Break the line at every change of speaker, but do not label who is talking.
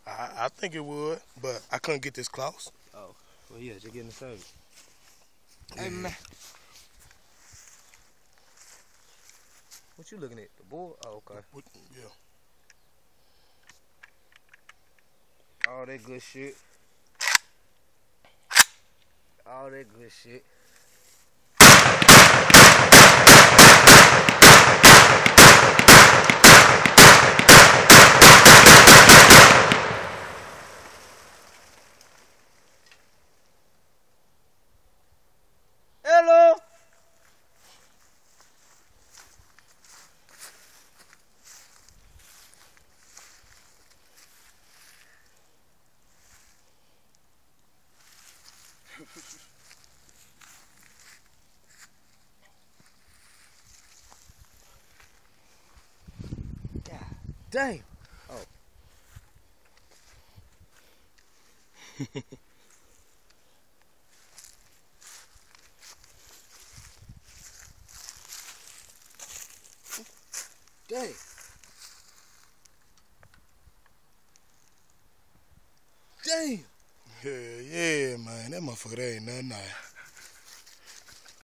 I think it would, but I couldn't get this close.
Oh, well, yeah, just getting the service.
Yeah.
Hey, man. What you looking at? The board? Oh, okay.
Yeah.
All that good shit. All that good shit. Hello. God damn. Oh. Dang. Damn.
Yeah, man. That motherfucker, that ain't nothing nice.